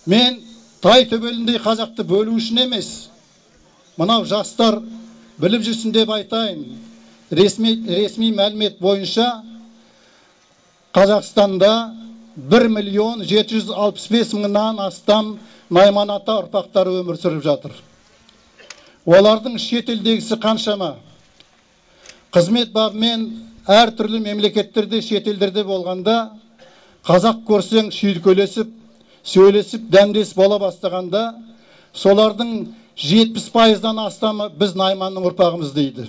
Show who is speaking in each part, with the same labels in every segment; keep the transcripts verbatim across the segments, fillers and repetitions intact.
Speaker 1: Мен тай төбеліндей қазақты бөлу үшін емес, мынау жастар біліп жүрсін деп айтайын. Ресми, ресми мәлімет бойынша Қазақстанда бір миллион жеті жүз алпыс бес мыңнан астам Найман ата ұрпақтары өмір сүріп жатыр. Олардың шетелдегісі қаншама? Қызмет бабымен әр түрлі мемлекеттерде, шетелдерде болғанда, қазақ көрсең шүйіркелесіп, сөйлесіп, дәмдес бола бастағанда, солардың жетпіс пайыздан астамы біз Найманның ұрпағымыз дейді.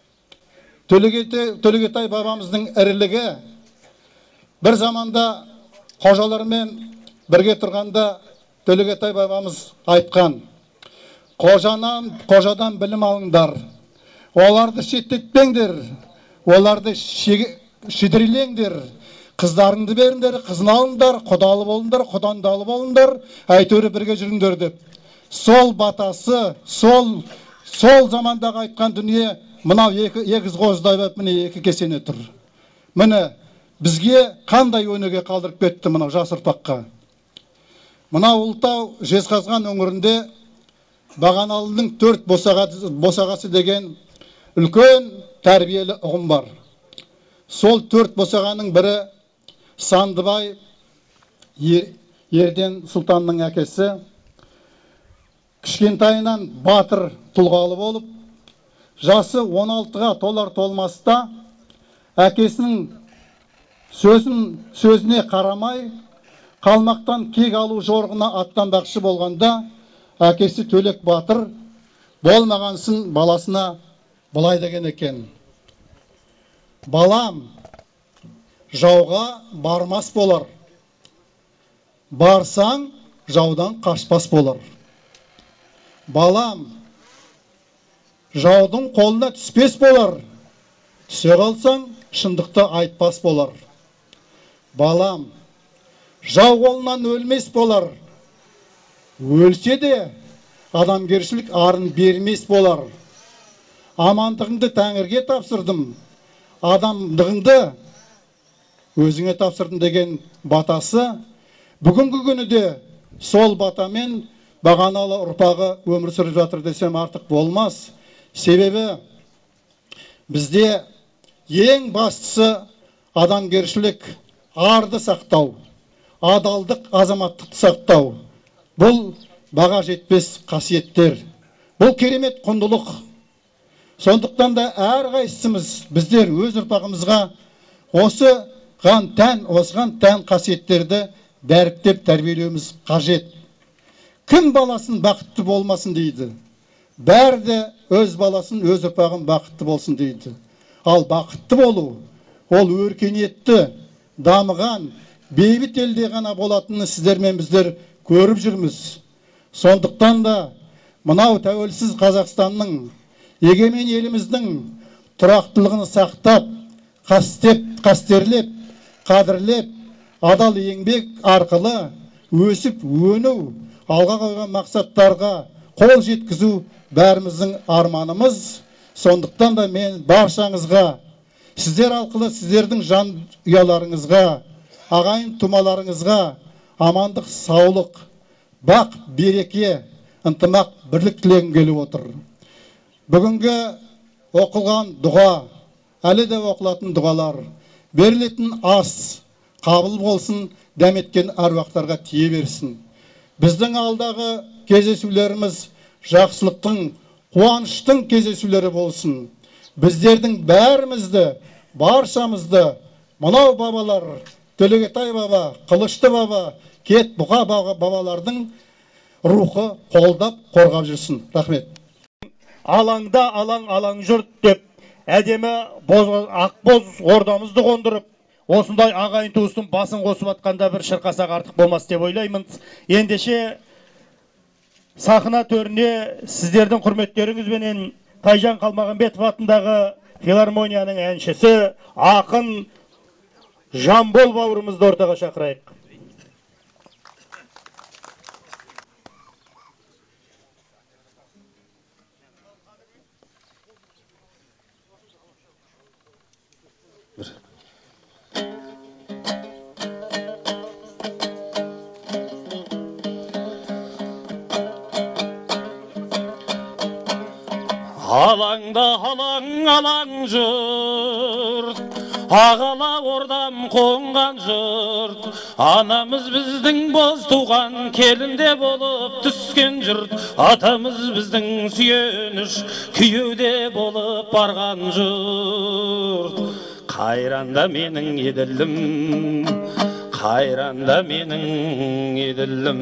Speaker 1: Төлегетай бабамыздың ірілігі бір заманда қожалармен бірге тұрғанда Төлегетай бабамыз айтқан: қожанан, қожадан білім алыңдар, оларды шеттетпеңдер, оларды шідірелеңдер, қыздарыңды беріңдер, қызын алыңдар, құдалы болыңдар, құдандалы болыңдар, әйтеуір бірге жүріңдер деп. Сол батасы, сол сол замандағы айтқан дүние мынау екі егіз қозыдай болып міне екі кесене тұр. Міне бізге қандай өнеге қалдырып кетті мынау жас ұрпаққа. Мынау Ұлытау Жезқазған өңірінде Бағаналының төрт босағасы деген үлкен тәрбиелі ұғым бар. Сол төрт босағаның бірі Сандыбай Ерден Сұлтанның әкесі. Кішкентайынан батыр тұлғалы болып, жасы он алтыға толар толмаста әкесінің сөзін сөзіне қарамай қалмақтан кек алу жорығына аттанбақшы болғанда, әкесі Төлек батыр болмағансын баласына былай деген екен: балам, жауға бармас болар, барсаң жаудан қашпас болар. Балам, жаудың қолына түспес болар, түсе қалсаң шындықты айтпас болар. Балам, жау қолынан өлмес болар, өлсе де адамгершілік арын бермес болар. Амандығыңды Тәңірге тапсырдым, адамдығыңды өзіңе тапсырдым деген батасы бүгінгі күні де сол батамен Бағаналы ұрпағы өмір сүріп жатыр десем артық болмас. Себебі бізде ең бастысы адамгершілік, арды сақтау, адалдық, азаматтықты сақтау. Бұл баға жетпес қасиеттер. Бұл керемет құндылық. Сондықтан да әрқайсымыз біздер өз ұрпағымызға осыған тән, осыған тән қасиеттерді дәріптеп тәрбиелеуіміз қажет. Кім баласын бақытты болмасын дейді. Бәрі де өз баласын, өз ұрпағын бақытты болсын дейді. Ал бақытты болу, ол өркениетті, дамыған, бейбіт елде ғана болатынын сіздер мен біздер көріп жүрміз. Сондықтан да мынау тәуелсіз Қазақстанның, егемен еліміздің тұрақтылығын сақтап, қастерлеп, қадірлеп, адал еңбек арқылы өсіп, өну, алға қойған мақсаттарға қол жеткізу бәріміздің арманымыз. Сондықтан да мен баршаңызға, сіздер арқылы сіздердің жан ұяларыңызға, ағайын тумаларыңызға амандық, саулық, бақ, береке, ынтымақ, бірлік тілегім келіп отыр. Бүгінгі оқылған дұға, әлі де оқылатын дұғалар, берілетін ас қабыл болсын, дәметкен әруақтарға тие берсін. Біздің алдағы кездесулеріміз жақсылықтың, қуаныштың кездесулері болсын. Біздердің бәрімізді, баршамызды мынау бабалар, Төлегетай баба, Қылышты баба, Кет Бұқа бабалардың рухы қолдап, қорғап жүрсін. Рахмет.
Speaker 2: Алаңда алаң алаң жұрт деп, әдемі ақбоз ордамызды қондырып, осындай ағайын туыстың басын қосып атқанда бір шырқасақ артық болмас деп ойлаймын. Ендеше сахна төріне сіздердің құрметтеріңізбенен Тайжан Қалмағанбетов атындағы филармонияның әншісі, ақын Жамбол бауырымызды ортаға шақырайық.
Speaker 3: Алаңда алаң алаң жұрт, ағала ордам қонған жұрт, анамыз біздің боз туған келінде болып түскен жұрт, атамыз біздің сүйеніш күйеуде болып барған жұрт. Қайранда менің еділім, қайранда менің еділім.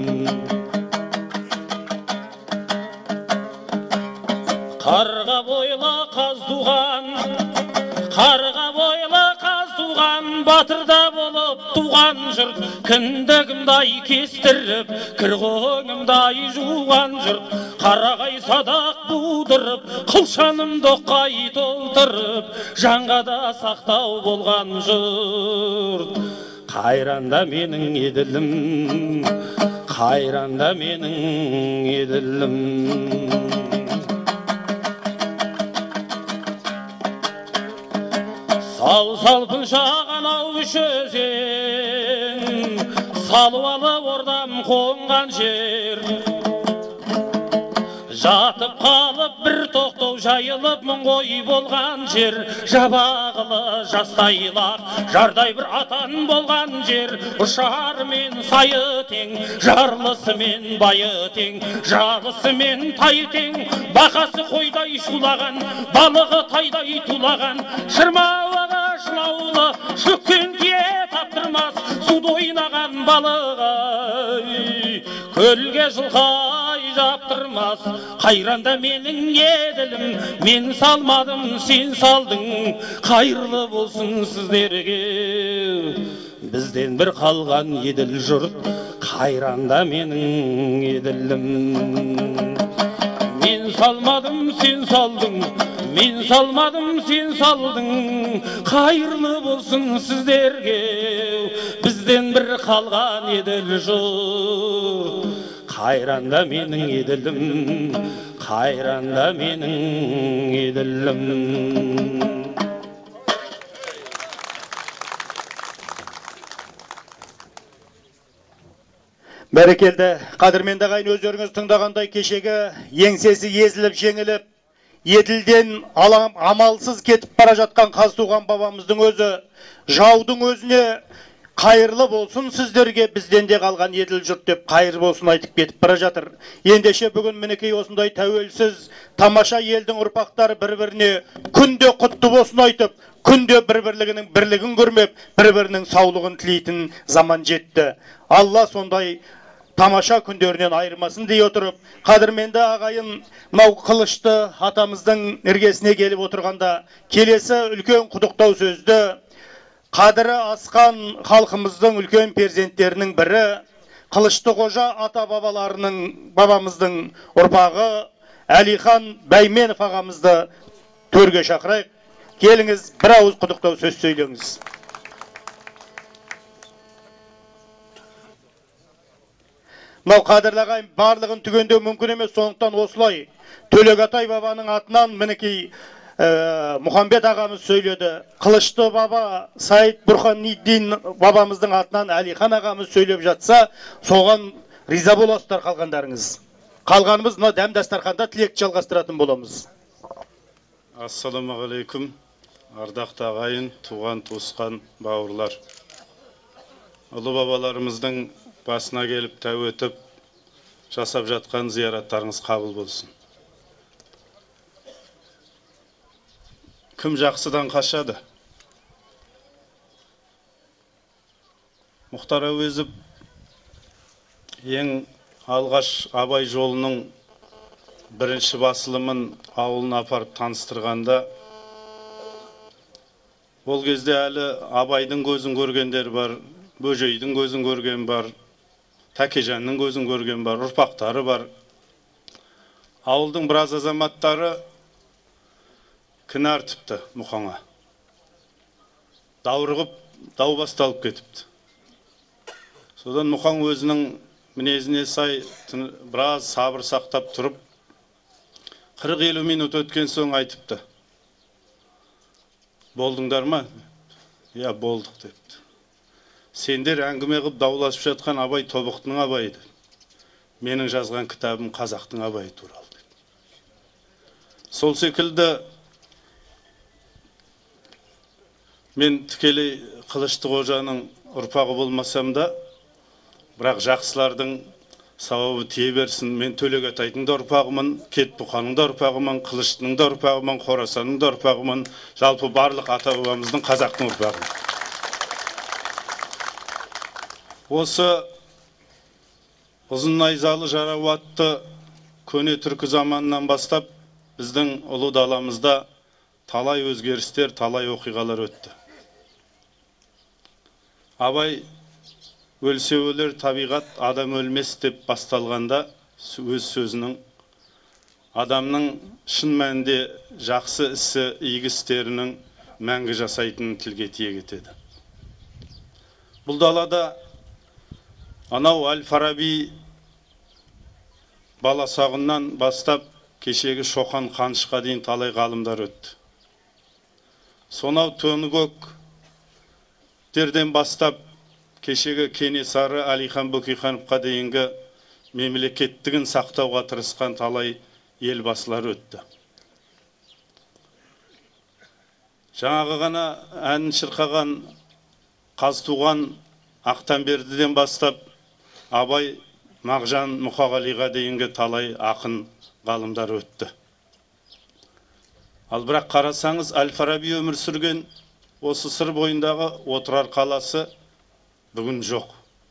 Speaker 3: Қарға бойла қаз туған, қарға бойла қаз туған, батырда болып туған жұрт, кіндігімдай кестіріп, кірғоңымдай жуған жұрт, қарағай садақ будырып, қылшанымды оқай толтырып, жанға да сақтау болған жұрт. Қайранда менің еділім, қайранда менің еділім. Сал-салпын шағанау үш өзен, салуалы ордам қонған жер. Жатып қалып бір тоқтау жайылып мұң ғой болған жер. Жабағылы жастайлар жардай бір атан болған жер. Ұшар мен сайы тең, жарлысы мен байы тең, жалысы мен тайы тең. Бақасы қойдай шулаған, балығы тайдай тулаған, шырмауығы жылаулы шөккен тие таптырмас, суды ойнаған балығы көлге жылқай жаптырмас. Қайранда менің еділім, мен салмадым, сен салдың, қайырлы болсын сіздерге. Бізден бір қалған еділ жұрт, қайранда менің еділім. Мен салмадым, сен салдың, мен салмадым, сен салдың, қайырлы болсын сіздерге. Бізден бір қалған еділ жұрт, қайранда менің еділім, қайранда менің еділім.
Speaker 2: Бәрекелді, қадірменді ағайын, өздеріңіз тыңдағандай кешегі еңсесі езіліп жеңіліп, еділден амалсыз кетіп бара жатқан Қазтуған бабамыздың өзі, жаудың өзіне қайырлы болсын сіздерге, бізден де қалған еділ жұрт деп қайыр болсын айтып кетіп бара жатыр. Ендеше бүгін мінекей осындай тәуелсіз, тамаша елдің ұрпақтары бір-біріне күнде құтты болсын айтып, күнде бір-бірлігінің бірлігін көрмеп, бір-бірінің саулығын тілейтін заман жетті. Алла сондай тамаша күндерінен айырмасын дей отырып, қадірменді ағайын, мынау қылышты атамыздың іргесіне келіп отырғанда, келесі үлкен құдықтау сөзді қадірі асқан халқымыздың үлкен перзенттерінің бірі, Қылышты Қожа ата бабаларының бабамыздың ұрпағы Әлихан Бәйменов ағамызды төрге шақырайық. Келіңіз, бір ауыз құдықтау сөз сөйлеңіз. Мынау қадірлі ағайын, барлығын түгендеу мүмкін емес, сондықтан осылай Төлегетай бабаның атынан мінекей Мұхамбет ағамыз сөйледі. Қылышты баба Саид Бурханиддин бабамыздың атынан Әлихан ағамыз сөйлеп жатса, соған риза боласыздар қалғандарыңыз. Қалғанымыз мына дәм дастарханда тілекті жалғастыратын боламыз.
Speaker 4: Ассаламағалейкум, ардақты ағайын, туған туысқан бауырлар. Ұлы бабаларымыздың басына келіп тәу етіп жасап жатқан зияраттарыңыз қабыл болсын. Кім жақсыдан қашады? Мұхтар Әуезов ең алғаш Абай жолының бірінші басылымын ауылына апарып таныстырғанда, ол кезде әлі Абайдың көзін көргендер бар, Бөжейдің көзін көрген бар, Тәкежанның көзін көрген бар, ұрпақтары бар. Ауылдың біраз азаматтары кінә артыпты Мұхаңа. Даурығып, дау басталып кетіпті. Содан Мұхаң өзінің мінезіне сай біраз сабыр сақтап тұрып, қырық елу минут өткен соң айтыпты. Болдыңдар ма? Я, болдық депті. Сендер әңгіме қып дауласып жатқан Абай Тобықтың Абайы деп. Менің жазған кітабым қазақтың Абайы туралы. Сол секілді мен тікелей Қылыштықожаның ұрпағы болмасам да, бірақ жақсылардың сауабы тие берсін. Мен Төлегетайдың да ұрпағымын, Кетбұқаның да ұрпағымын, Қылыштың да ұрпағымын, Қорасанның да ұрпағымын, жалпы барлық ата бабамыздың, қазақтың ұрпағымын. Осы ұзын найзалы жарау атты көне түркі заманынан бастап біздің ұлы даламызда талай өзгерістер, талай оқиғалар өтті. Абай өлсе өлер табиғат, адам өлмес деп басталғанда өз сөзінің адамның шын мәнінде жақсы ісі, игі істерінің мәңгі жасайтынын тілге тиек етеді. Бұл далада анау Әл-Фараби баласағынан бастап кешегі Шоқан Қанышқа дейін талай ғалымдар өтті. Сонау Төнігөктерден бастап кешегі Кенесары, Әлихан Бөкейхановқа дейінгі мемлекеттігін сақтауға тырысқан талай елбасылар өтті. Жаңағы ғана әнін шырқаған Қазтуған Ақтанбердіден бастап Абай, Мағжан, Мұқағалиға дейінгі талай ақын ғалымдар өтті. Ал бірақ қарасаңыз, Әл-Фараби өмір сүрген осы сыр бойындағы Отырар қаласы бүгін жоқ.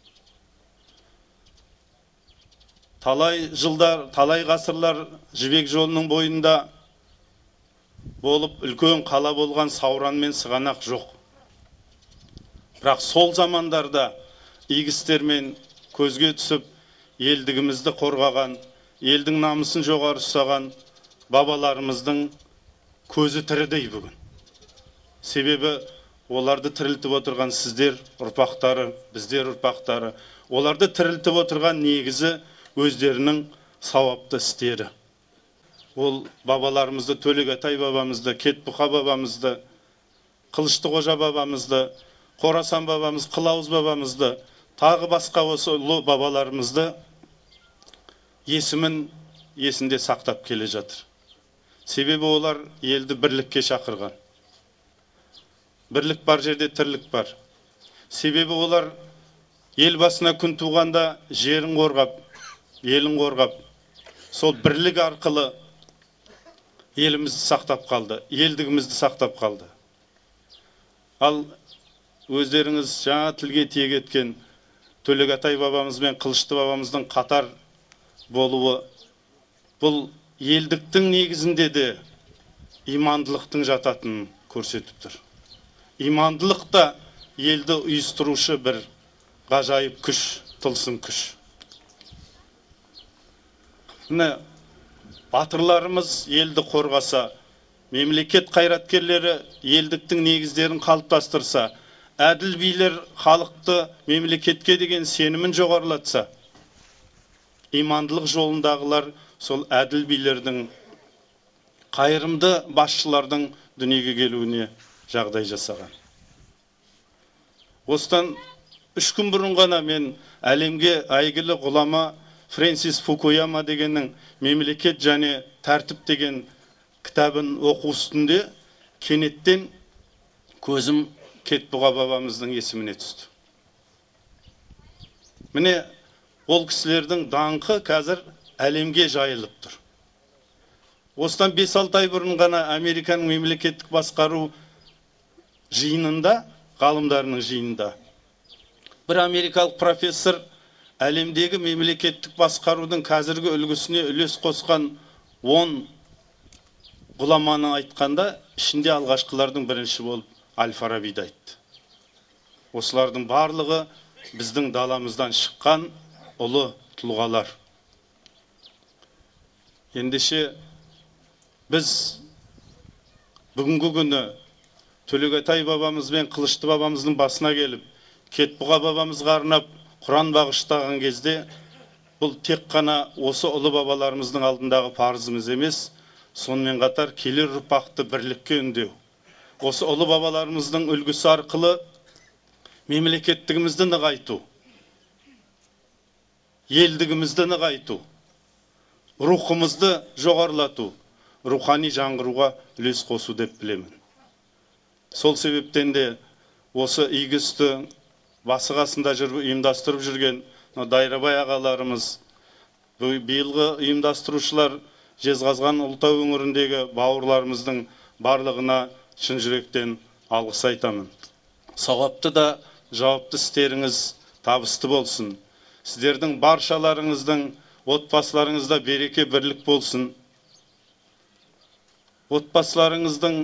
Speaker 4: Талай жылдар, талай ғасырлар Жібек жолының бойында болып, үлкен қала болған Сауран мен Сығанақ жоқ. Бірақ сол замандарда игі істермен көзге түсіп, елдігімізді қорғаған, елдің намысын жоғары ұстаған бабаларымыздың көзі тірідей бүгін. Себебі оларды тірілтіп отырған сіздер ұрпақтары, біздер ұрпақтары, оларды тірілтіп отырған негізі өздерінің сауапты істері. Ол бабаларымызды, Төлегетай бабамызды, Кетбұқа бабамызды, Қылыштықожа бабамызды, Қорасан бабамыз, Қылауыз бабамызды, тағы басқа осы ұлы бабаларымызды есімін есінде сақтап келе жатыр. Себебі олар елді бірлікке шақырған. Бірлік бар жерде тірлік бар. Себебі олар ел басына күн туғанда жерін қорғап, елін қорғап, сол бірлік арқылы елімізді сақтап қалды, елдігімізді сақтап қалды. Ал өздеріңіз жаңа тілге тиек еткен Төлегетай бабамыз бен Қылышты бабамыздың қатар болуы, бұл елдіктің негізінде де имандылықтың жататынын көрсетіп тұр. Имандылық та елді ұйыстырушы бір ғажайып күш, тылсым күш. Міне, батырларымыз елді қорғаса, мемлекет қайраткерлері елдіктің негіздерін қалыптастырса, әділ билер халықты мемлекетке деген сенімін жоғарылатса, имандылық жолындағылар сол әділ билердің, қайырымды басшылардың дүниеге келуіне жағдай жасаған. Осыдан үш күн бұрын ғана мен әлемге әйгілі ғұлама Фрэнсис Фукуяма дегеннің «Мемлекет және тәртіп» деген кітабын оқу үстінде кенеттен көзім Кетбұға бабамыздың есіміне түсті. Міне, ол кісілердің даңқы қазір әлемге жайылып тұр. Осыдан бес алты ай бұрын ғана Американың мемлекеттік басқару жиынында, ғалымдарының жиынында, бір америкалық профессор әлемдегі мемлекеттік басқарудың қазіргі үлгісіне үлес қосқан он ғұламаны айтқанда, ішінде алғашқылардың бірінші болып Әл-Фарабиді айтты. Осылардың барлығы біздің даламыздан шыққан ұлы тұлғалар. Ендеше біз бүгінгі күні Төлегетай бабамыз бен Қылышты бабамыздың басына келіп, Кетбұға бабамызға арнап Құран бағыштаған кезде, бұл тек қана осы ұлы бабаларымыздың алдындағы парызымыз емес, сонымен қатар келер ұрпақты бірлікке үндеу. Осы ұлы бабаларымыздың үлгісі арқылы мемлекеттігімізді нығайту, елдігімізді нығайту, рухымызды жоғарлату, рухани жаңғыруға үлес қосу деп білемін. Сол себептен де осы игі істі басы қасында жүріп ұйымдастырып жүрген Дайрабай ағаларымыз, биылғы ұйымдастырушылар Жезқазған Ұлытау өңіріндегі бауырларымыздың барлығына шын жүректен алғыс айтамын. Сауапты да жауапты істеріңіз табысты болсын. Сіздердің баршаларыңыздың отбасыларыңызда береке бірлік болсын. Отбасыларыңыздың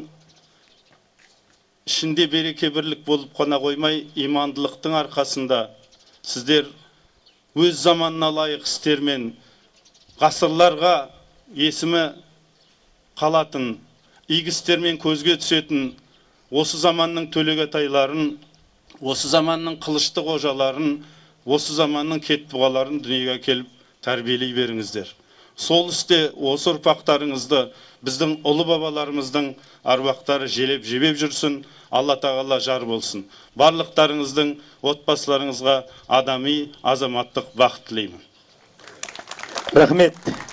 Speaker 4: ішінде береке бірлік болып қана қоймай, имандылықтың арқасында сіздер өз заманына лайық істермен ғасырларға есімі қалатын, игі істермен көзге түсетін осы заманның төлегетайларын, осы заманның қылышты қожаларын, осы заманның кетбұғаларын дүниеге келіп тәрбиелей беріңіздер. Сол істе осы ұрпақтарыңызды біздің ұлы бабаларымыздың аруақтары желеп жебеп жүрсін, Алла тағала жар болсын. Барлықтарыңыздың отбасыларыңызға адами, азаматтық бақыт тілеймін.
Speaker 2: Рахмет.